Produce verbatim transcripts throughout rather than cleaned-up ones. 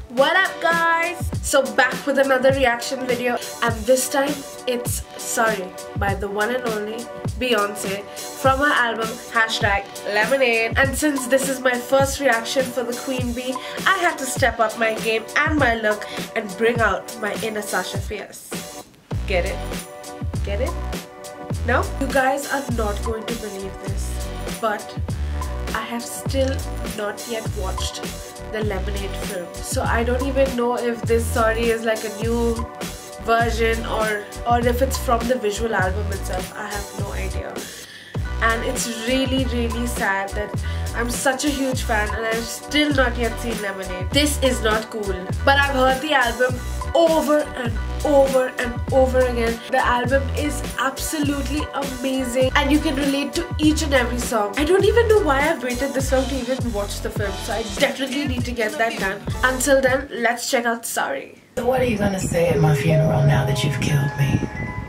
What up guys? So back with another reaction video, and this time it's Sorry by the one and only Beyonce from her album hashtag Lemonade. And since this is my first reaction for the Queen Bee, I had to step up my game and my look and bring out my inner Sasha Fierce. Get it? Get it? No? You guys are not going to believe this, but I have still not yet watched the Lemonade film. So I don't even know if this Sorry is like a new version or, or if it's from the visual album itself. I have no idea. And it's really really sad that I'm such a huge fan and I've still not yet seen Lemonade. This is not cool. But I've heard the album over and over and over again. The album is absolutely amazing and you can relate to each and every song. I don't even know why I've waited this long to even watch the film, so I definitely need to get that done. Until then, let's check out Sorry. So what are you gonna say at my funeral now that you've killed me?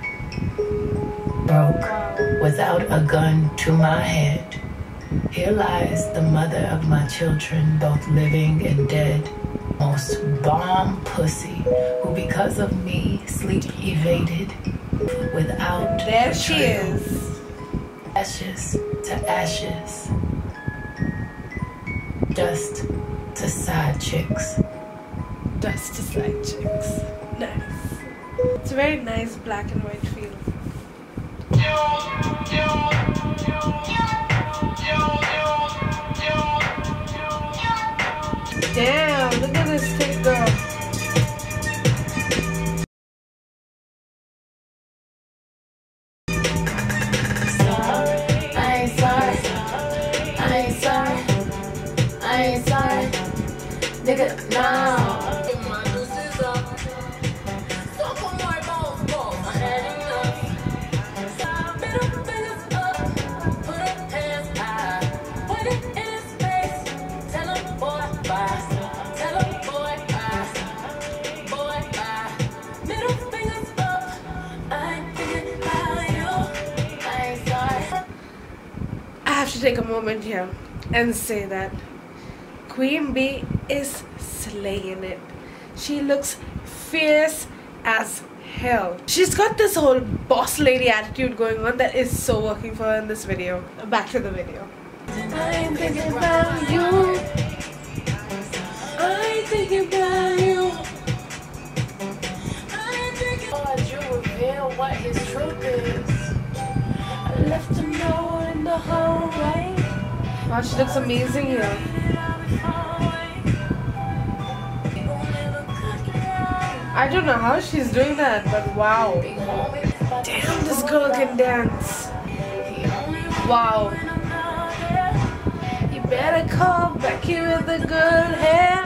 Broke, without a gun to my head. Here lies the mother of my children, both living and dead. Most bomb pussy who because of me sleep evaded without There she is. Ashes to ashes. Dust to side chicks. Dust to side chicks. Nice. It's a very nice black and white feel. Damn, look at this thick girl. Sorry, I ain't sorry. I ain't sorry. I ain't sorry. Nigga, no. I have to take a moment here and say that Queen Bee is slaying it. She looks fierce as hell. She's got this whole boss lady attitude going on that is so working for her in this video. Back to the video. I ain't thinking about you. I ain't thinking about you. I ain't thinking about you. Reveal what his truth is. I left to know in the hallway. Wow, she looks amazing here. I don't know how she's doing that, but wow. Damn, this girl can dance. Wow. You better call Becky with the good hair.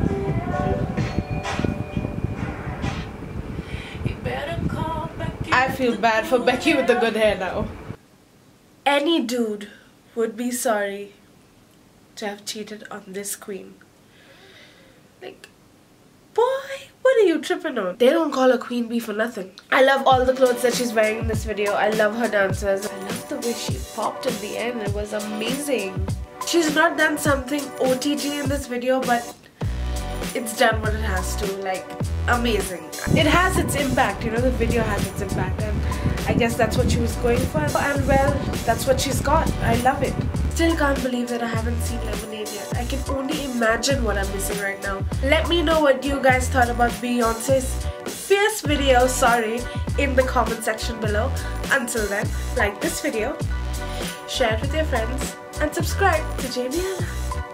You better call Becky. I feel bad for Becky with the good hair now. Any dude would be sorry to have cheated on this queen. Like, boy, what are you tripping on? They don't call her Queen Bee for nothing. I love all the clothes that she's wearing in this video. I love her dancers. I love the way she popped at the end. It was amazing. She's not done something O T T in this video, but it's done what it has to. Like, amazing. It has its impact, you know, the video has its impact, and I guess that's what she was going for, and well, that's what she's got. I love it. Still can't believe that I haven't seen Lemonade yet. I can only imagine what I'm missing right now. Let me know what you guys thought about Beyonce's fierce video, Sorry, in the comment section below. Until then, like this video, share it with your friends, and subscribe to Jamie Ella.